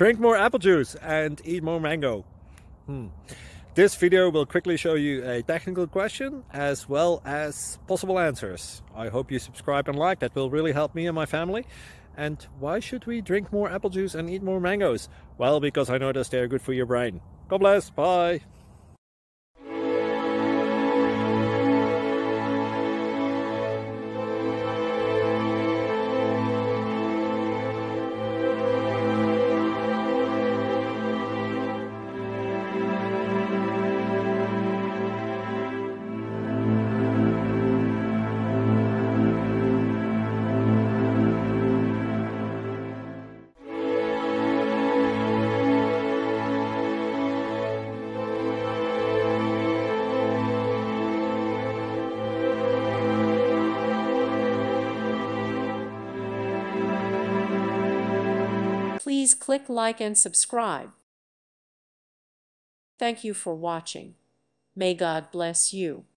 Drink more apple juice and eat more mango. This video will quickly show you a technical question as well as possible answers. I hope you subscribe and like, that will really help me and my family. And why should we drink more apple juice and eat more mangoes? Well, because I noticed they're good for your brain. God bless, bye! Please click like and subscribe. Thank you for watching. May God bless you.